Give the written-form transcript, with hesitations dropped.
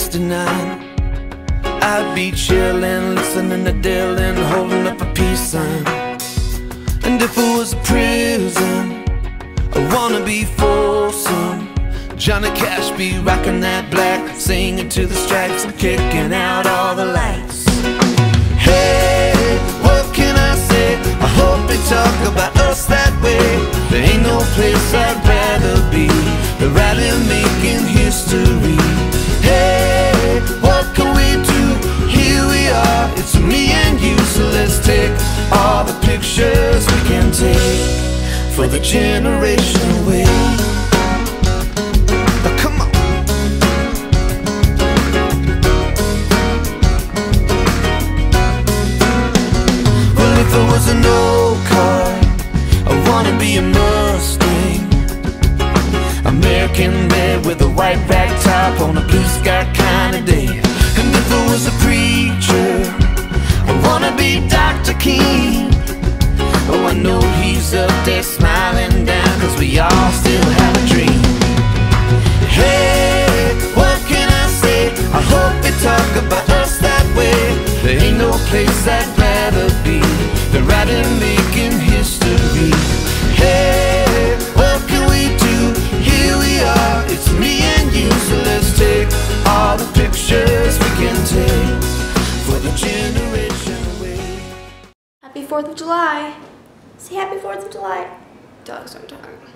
'69. I'd be chillin', listening to Dylan, holding up a peace sign. And if it was a prison, I wanna be Folsom. Johnny Cash be rocking that black, singing to the stripes and kicking out all the lights. Hey, what can I say? I hope they talk about us that way. There ain't no place I'd rather be than rather making history. Hey, what can we do? Here we are, it's me and you, so let's take all the pictures we can take for the generation away. Now come on. Well, if there was an old car, I wanna be a Mustang, American made with a white back top on a blue sky kind of day. And if I was a preacher, I wanna be Dr. King. Oh, I know he's up there smiling down, 'cause we all still have a dream. Hey, what can I say? I hope they talk about us that way. There ain't no place I'd rather be than right in making history. Hey, what can we do? Here we are, it's me and you, so let's take all the pictures we can take for the generation away. Happy 4th of July. Say happy 4th of July. Dogs don't talk.